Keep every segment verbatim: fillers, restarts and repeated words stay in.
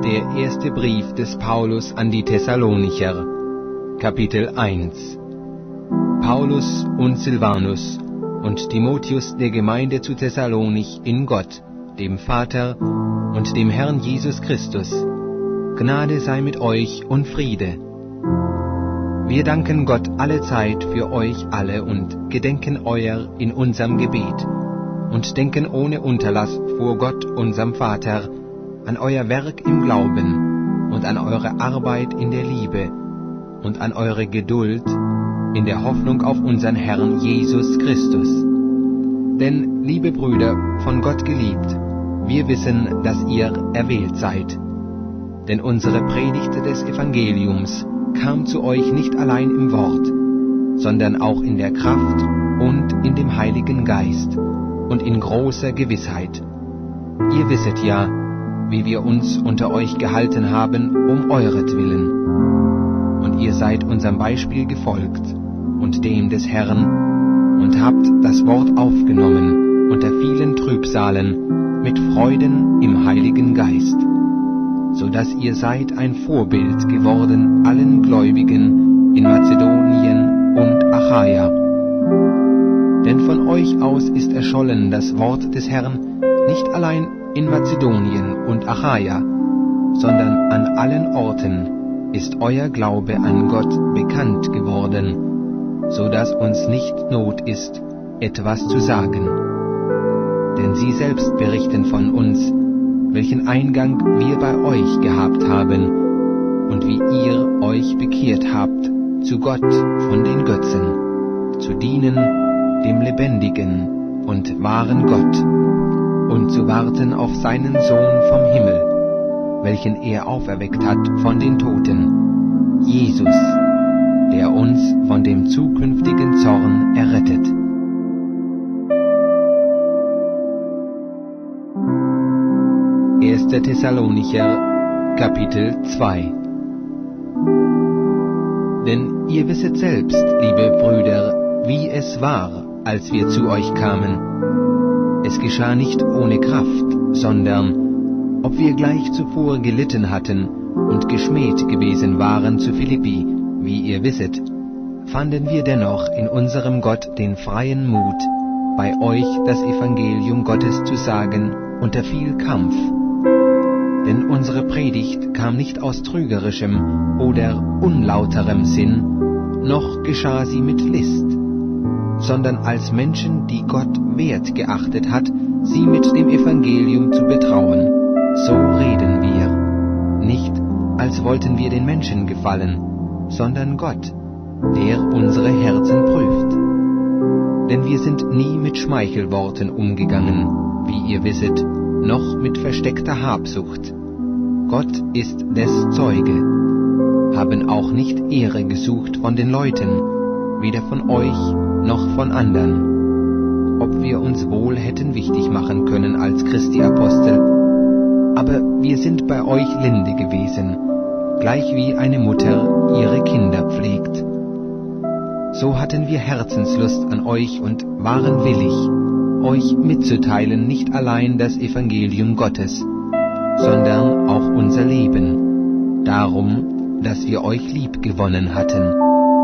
Der erste Brief des Paulus an die Thessalonicher, Kapitel eins. Paulus und Silvanus und Timotheus der Gemeinde zu Thessalonich in Gott, dem Vater und dem Herrn Jesus Christus. Gnade sei mit euch und Friede. Wir danken Gott allezeit für euch alle und gedenken euer in unserem Gebet und denken ohne Unterlass vor Gott, unserem Vater, an euer Werk im Glauben und an eure Arbeit in der Liebe und an eure Geduld in der Hoffnung auf unseren Herrn Jesus Christus. Denn, liebe Brüder, von Gott geliebt, wir wissen, dass ihr erwählt seid. Denn unsere Predigt des Evangeliums kam zu euch nicht allein im Wort, sondern auch in der Kraft und in dem Heiligen Geist und in großer Gewissheit. Ihr wisset ja, wie wir uns unter euch gehalten haben, um euretwillen. Und ihr seid unserem Beispiel gefolgt und dem des Herrn und habt das Wort aufgenommen unter vielen Trübsalen mit Freuden im Heiligen Geist, so dass ihr seid ein Vorbild geworden allen Gläubigen in Mazedonien und Achaia. Denn von euch aus ist erschollen das Wort des Herrn nicht allein in Mazedonien und Achaia, sondern an allen Orten ist euer Glaube an Gott bekannt geworden, so dass uns nicht Not ist, etwas zu sagen. Denn sie selbst berichten von uns, welchen Eingang wir bei euch gehabt haben und wie ihr euch bekehrt habt zu Gott von den Götzen, zu dienen dem lebendigen und wahren Gott und zu warten auf seinen Sohn vom Himmel, welchen er auferweckt hat von den Toten, Jesus, der uns von dem zukünftigen Zorn errettet. erster Thessalonicher, Kapitel zwei. Denn ihr wisset selbst, liebe Brüder, wie es war, als wir zu euch kamen. Es geschah nicht ohne Kraft, sondern, ob wir gleich zuvor gelitten hatten und geschmäht gewesen waren zu Philippi, wie ihr wisset, fanden wir dennoch in unserem Gott den freien Mut, bei euch das Evangelium Gottes zu sagen, unter viel Kampf. Denn unsere Predigt kam nicht aus trügerischem oder unlauterem Sinn, noch geschah sie mit List, sondern als Menschen, die Gott wert geachtet hat, sie mit dem Evangelium zu betrauen. So reden wir, nicht als wollten wir den Menschen gefallen, sondern Gott, der unsere Herzen prüft. Denn wir sind nie mit Schmeichelworten umgegangen, wie ihr wisset, noch mit versteckter Habsucht. Gott ist des Zeuge, haben auch nicht Ehre gesucht von den Leuten, weder von euch noch von andern, ob wir uns wohl hätten wichtig machen können als Christi Apostel, aber wir sind bei euch linde gewesen, gleich wie eine Mutter ihre Kinder pflegt. So hatten wir Herzenslust an euch und waren willig, euch mitzuteilen nicht allein das Evangelium Gottes, sondern auch unser Leben, darum, dass wir euch lieb gewonnen hatten.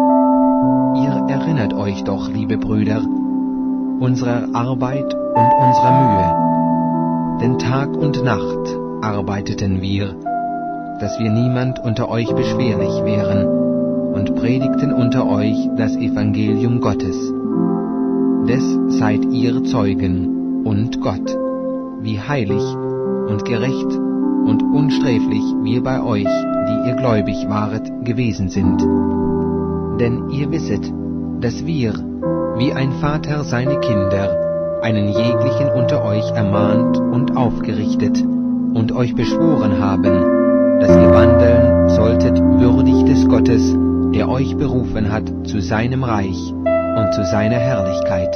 Ihr erinnert euch doch, liebe Brüder, unserer Arbeit und unserer Mühe, denn Tag und Nacht arbeiteten wir, dass wir niemand unter euch beschwerlich wären, und predigten unter euch das Evangelium Gottes. Des seid ihr Zeugen und Gott, wie heilig und gerecht und unsträflich wir bei euch, die ihr gläubig waret, gewesen sind. Denn ihr wisset, dass wir, wie ein Vater seine Kinder, einen jeglichen unter euch ermahnt und aufgerichtet und euch beschworen haben, dass ihr wandeln solltet würdig des Gottes, der euch berufen hat zu seinem Reich und zu seiner Herrlichkeit.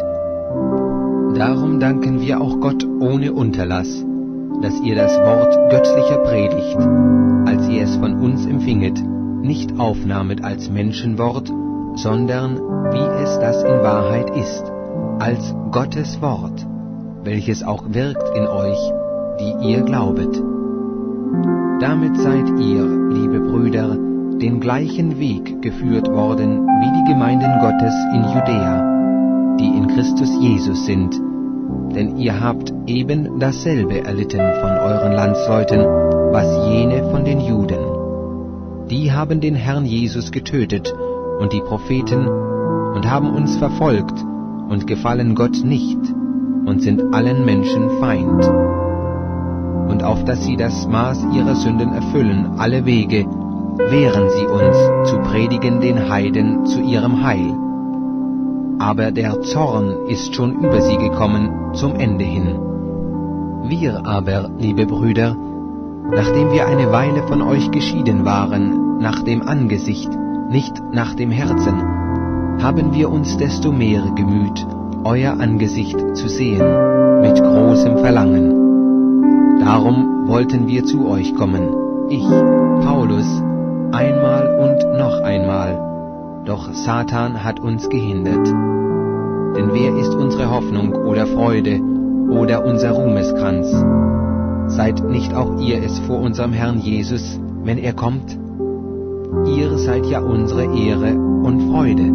Darum danken wir auch Gott ohne Unterlass, dass ihr das Wort göttlicher Predigt, als ihr es von uns empfinget, nicht aufnahmet als Menschenwort, sondern, wie es das in Wahrheit ist, als Gottes Wort, welches auch wirkt in euch, die ihr glaubet. Damit seid ihr, liebe Brüder, den gleichen Weg geführt worden wie die Gemeinden Gottes in Judäa, die in Christus Jesus sind, denn ihr habt eben dasselbe erlitten von euren Landsleuten, was jene von den Juden. Die haben den Herrn Jesus getötet und die Propheten und haben uns verfolgt und gefallen Gott nicht und sind allen Menschen Feind. Und auf dass sie das Maß ihrer Sünden erfüllen, alle Wege, wehren sie uns zu predigen den Heiden zu ihrem Heil. Aber der Zorn ist schon über sie gekommen zum Ende hin. Wir aber, liebe Brüder, nachdem wir eine Weile von euch geschieden waren, nach dem Angesicht, nicht nach dem Herzen, haben wir uns desto mehr gemüht, euer Angesicht zu sehen, mit großem Verlangen. Darum wollten wir zu euch kommen, ich, Paulus, einmal und noch einmal, doch Satan hat uns gehindert. Denn wer ist unsere Hoffnung oder Freude oder unser Ruhmeskranz? Seid nicht auch ihr es vor unserem Herrn Jesus, wenn er kommt? Ihr seid ja unsere Ehre und Freude.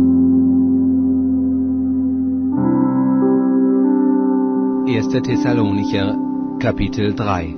erster Thessalonicher, Kapitel drei.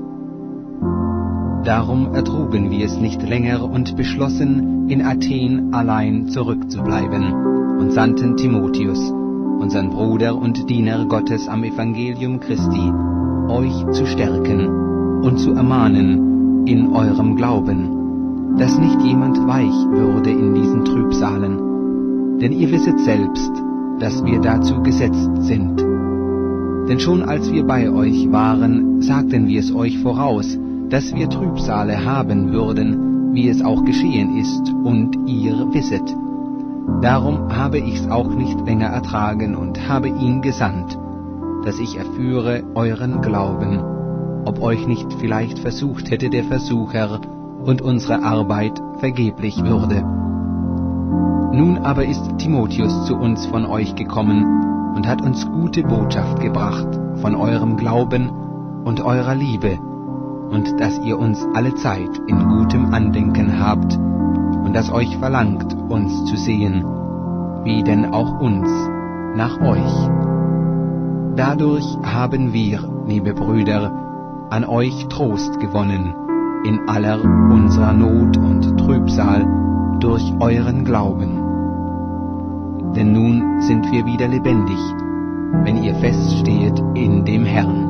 Darum ertrugen wir es nicht länger und beschlossen, in Athen allein zurückzubleiben und sandten Timotheus, unseren Bruder und Diener Gottes am Evangelium Christi, euch zu stärken und zu ermahnen in eurem Glauben, dass nicht jemand weich würde in diesen Trübsalen. Denn ihr wisset selbst, dass wir dazu gesetzt sind. Denn schon als wir bei euch waren, sagten wir es euch voraus, dass wir Trübsale haben würden, wie es auch geschehen ist, und ihr wisset. Darum habe ich's auch nicht länger ertragen und habe ihn gesandt, dass ich erführe euren Glauben, ob euch nicht vielleicht versucht hätte der Versucher und unsere Arbeit vergeblich würde. Nun aber ist Timotheus zu uns von euch gekommen und hat uns gute Botschaft gebracht von eurem Glauben und eurer Liebe, und dass ihr uns alle Zeit in gutem Andenken habt und dass euch verlangt, uns zu sehen, wie denn auch uns, nach euch. Dadurch haben wir, liebe Brüder, an euch Trost gewonnen, in aller unserer Not und Trübsal durch euren Glauben. Denn nun sind wir wieder lebendig, wenn ihr feststehet in dem Herrn.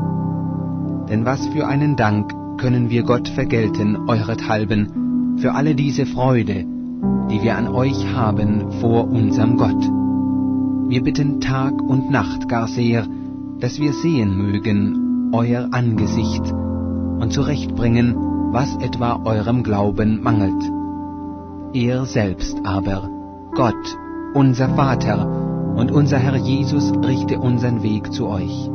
Denn was für einen Dank können wir Gott vergelten, eurethalben, für alle diese Freude, die wir an euch haben vor unserem Gott. Wir bitten Tag und Nacht gar sehr, dass wir sehen mögen euer Angesicht und zurechtbringen, was etwa eurem Glauben mangelt. Er selbst aber, Gott, unser Vater und unser Herr Jesus, richte unseren Weg zu euch.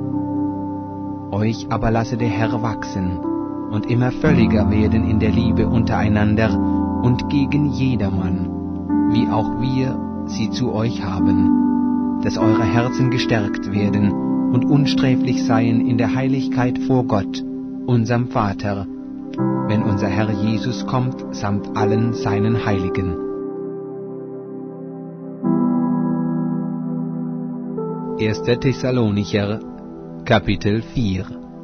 Euch aber lasse der Herr wachsen und immer völliger werden in der Liebe untereinander und gegen jedermann, wie auch wir sie zu euch haben, dass eure Herzen gestärkt werden und unsträflich seien in der Heiligkeit vor Gott, unserem Vater, wenn unser Herr Jesus kommt samt allen seinen Heiligen. erster Thessalonicher, Kapitel vier.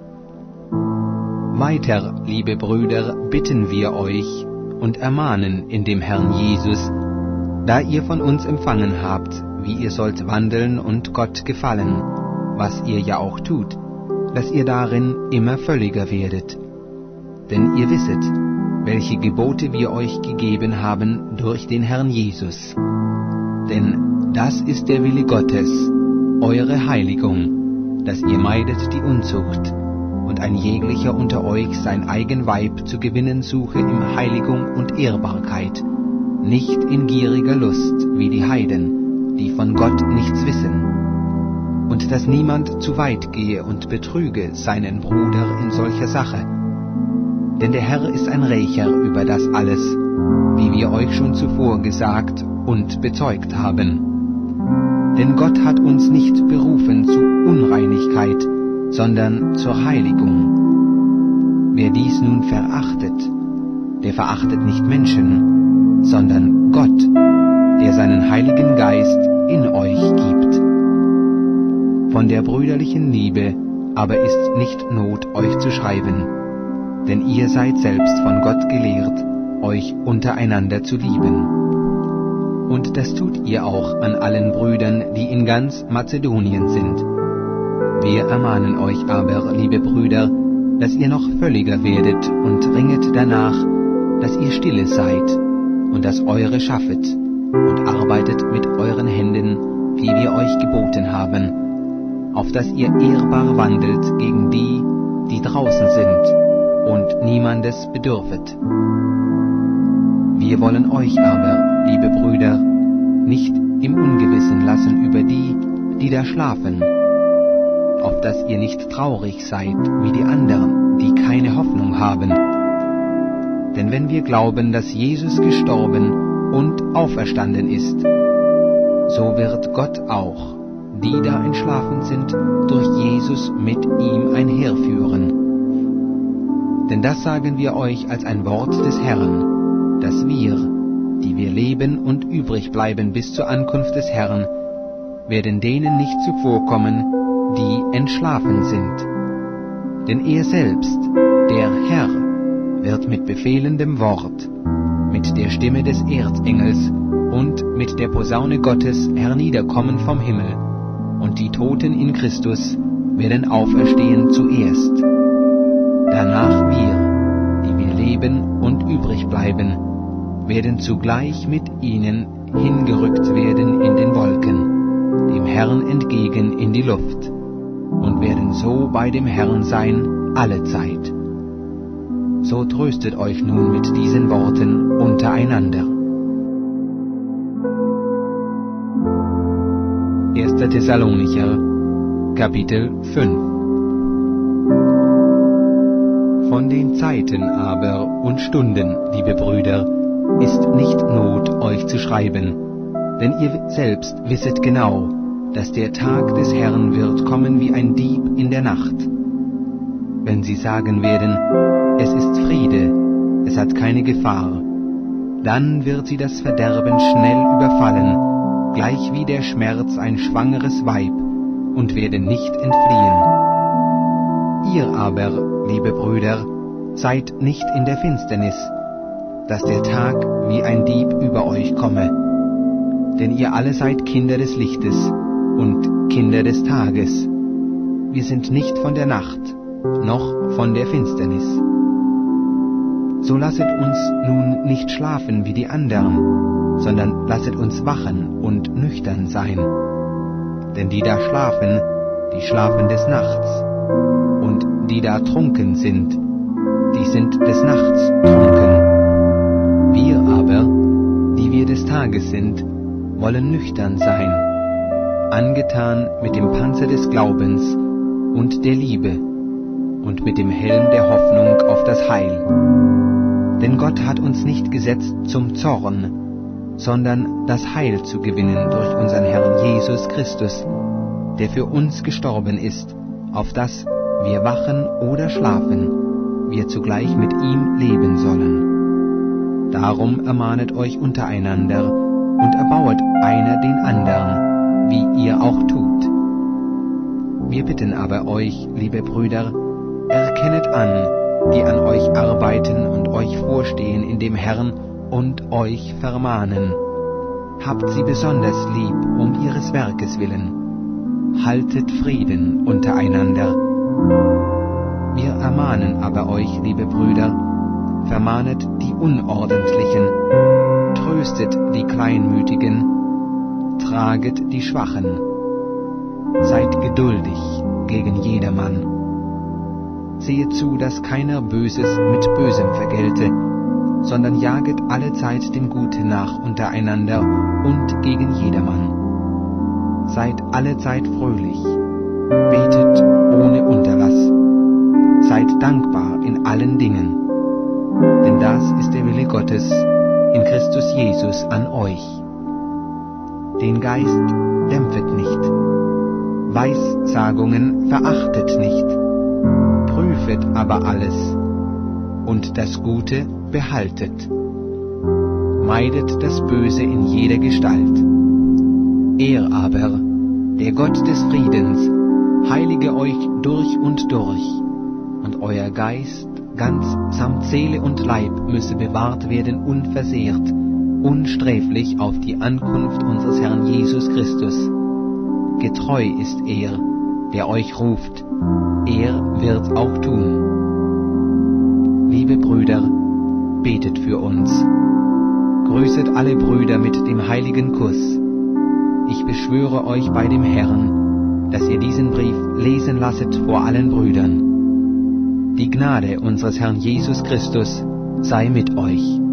Weiter, liebe Brüder, bitten wir euch und ermahnen in dem Herrn Jesus, da ihr von uns empfangen habt, wie ihr sollt wandeln und Gott gefallen, was ihr ja auch tut, dass ihr darin immer völliger werdet. Denn ihr wisset, welche Gebote wir euch gegeben haben durch den Herrn Jesus. Denn das ist der Wille Gottes, eure Heiligung, dass ihr meidet die Unzucht, und ein jeglicher unter euch sein eigen Weib zu gewinnen suche in Heiligung und Ehrbarkeit, nicht in gieriger Lust wie die Heiden, die von Gott nichts wissen, und dass niemand zu weit gehe und betrüge seinen Bruder in solcher Sache. Denn der Herr ist ein Rächer über das alles, wie wir euch schon zuvor gesagt und bezeugt haben. Denn Gott hat uns nicht berufen zu Unreinigkeit, sondern zur Heiligung. wer dies nun verachtet, der verachtet nicht Menschen, sondern Gott, der seinen Heiligen Geist in euch gibt. Von der brüderlichen Liebe aber ist nicht Not, euch zu schreiben, denn ihr seid selbst von Gott gelehrt, euch untereinander zu lieben. Und das tut ihr auch an allen Brüdern, die in ganz Mazedonien sind. Wir ermahnen euch aber, liebe Brüder, dass ihr noch völliger werdet und ringet danach, dass ihr stille seid und das Eure schaffet und arbeitet mit euren Händen, wie wir euch geboten haben, auf dass ihr ehrbar wandelt gegen die, die draußen sind, und niemandes bedürfet. Wir wollen euch aber, liebe Brüder, nicht im Ungewissen lassen über die, die da schlafen, auf dass ihr nicht traurig seid wie die anderen, die keine Hoffnung haben. Denn wenn wir glauben, dass Jesus gestorben und auferstanden ist, so wird Gott auch die da entschlafen sind, durch Jesus mit ihm einherführen. Denn das sagen wir euch als ein Wort des Herrn, dass wir, die wir leben und übrig bleiben bis zur Ankunft des Herrn, werden denen nicht zuvorkommen, die entschlafen sind. Denn er selbst, der Herr, wird mit befehlendem Wort, mit der Stimme des Erzengels und mit der Posaune Gottes herniederkommen vom Himmel, und die Toten in Christus werden auferstehen zuerst. Danach wir, die wir leben und übrig bleiben, werden zugleich mit ihnen hingerückt werden in den Wolken, dem Herrn entgegen in die Luft, und werden so bei dem Herrn sein alle Zeit. So tröstet euch nun mit diesen Worten untereinander. erster Thessalonicher, Kapitel fünf. Von den Zeiten aber und Stunden, liebe Brüder, ist nicht Not, euch zu schreiben, denn ihr selbst wisset genau, dass der Tag des Herrn wird kommen wie ein Dieb in der Nacht. Wenn sie sagen werden, es ist Friede, es hat keine Gefahr, dann wird sie das Verderben schnell überfallen, gleich wie der Schmerz ein schwangeres Weib, und werden nicht entfliehen. Ihr aber, liebe Brüder, seid nicht in der Finsternis, dass der Tag wie ein Dieb über euch komme. Denn ihr alle seid Kinder des Lichtes und Kinder des Tages. Wir sind nicht von der Nacht, noch von der Finsternis. So lasset uns nun nicht schlafen wie die anderen, sondern lasset uns wachen und nüchtern sein. Denn die da schlafen, die schlafen des Nachts, und die da trunken sind, die sind des Nachts trunken. Wir aber, die wir des Tages sind, wollen nüchtern sein, angetan mit dem Panzer des Glaubens und der Liebe und mit dem Helm der Hoffnung auf das Heil. Denn Gott hat uns nicht gesetzt zum Zorn, sondern das Heil zu gewinnen durch unseren Herrn Jesus Christus, der für uns gestorben ist, auf dass wir wachen oder schlafen, wir zugleich mit ihm leben sollen. Darum ermahnet euch untereinander und erbauet einer den anderen, wie ihr auch tut. Wir bitten aber euch, liebe Brüder, erkennet an, die an euch arbeiten und euch vorstehen in dem Herrn und euch vermahnen. Habt sie besonders lieb um ihres Werkes willen. Haltet Frieden untereinander. Wir ermahnen aber euch, liebe Brüder, vermahnet die Unordentlichen, tröstet die Kleinmütigen, traget die Schwachen, seid geduldig gegen jedermann. Sehet zu, dass keiner Böses mit Bösem vergelte, sondern jaget allezeit dem Guten nach untereinander und gegen jedermann. Seid allezeit fröhlich, betet ohne Unterlass, seid dankbar in allen Dingen, denn das ist der Wille Gottes in Christus Jesus an euch. Den Geist dämpfet nicht, Weissagungen verachtet nicht, prüfet aber alles, und das Gute behaltet. Meidet das Böse in jeder Gestalt. Er aber, der Gott des Friedens, heilige euch durch und durch, und euer Geist ganz samt Seele und Leib müsse bewahrt werden unversehrt, unsträflich auf die Ankunft unseres Herrn Jesus Christus. Getreu ist er, der euch ruft, er wird auch tun. Liebe Brüder, betet für uns. Grüßet alle Brüder mit dem heiligen Kuss. Ich beschwöre euch bei dem Herrn, dass ihr diesen Brief lesen lasset vor allen Brüdern. Die Gnade unseres Herrn Jesus Christus sei mit euch.